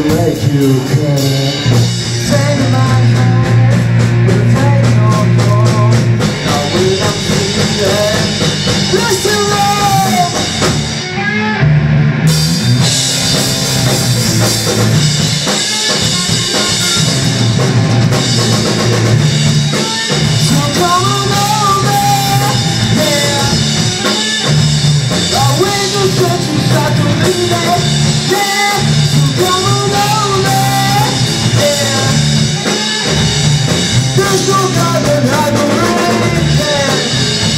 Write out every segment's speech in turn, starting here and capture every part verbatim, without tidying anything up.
like you can. Take my hand, we'll take your home. Now we don't feel it. Listen, love. So come on over, yeah. I wait to touch you, start to leave it, yeah. So come on over, yeah. There's no God that I believe in.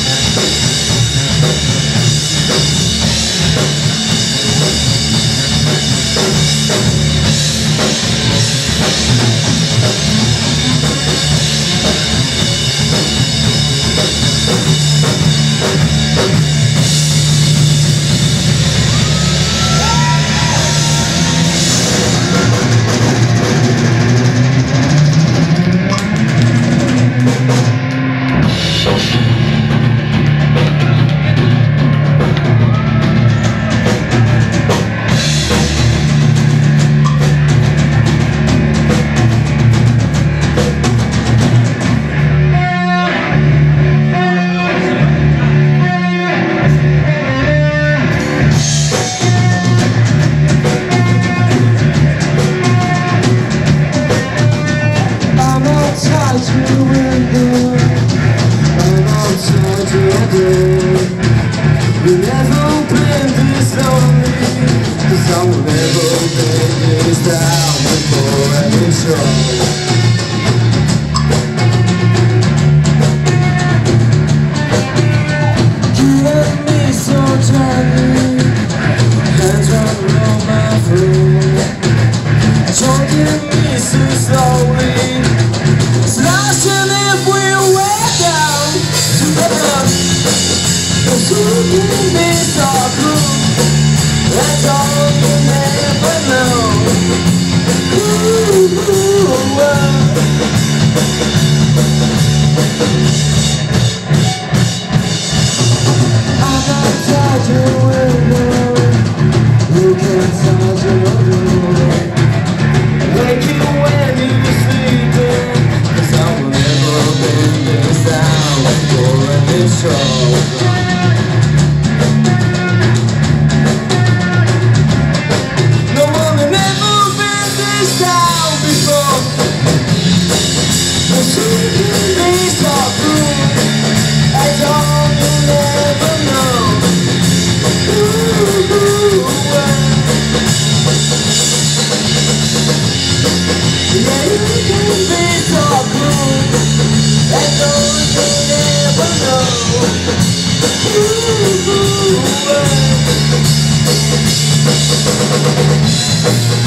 We'll never been this lonely, 'cause I will never been this down before any show. You left me so tightly, hands round around my throat, choking me so slowly, slashing if we went down together. You give me some proof, that's all you never know. Ooh, ooh, uh. I'm not touch your window, you can't touch your door. Wake you when you're sleeping, 'cause I will never bend this down before any show. Ooh, ooh, ooh.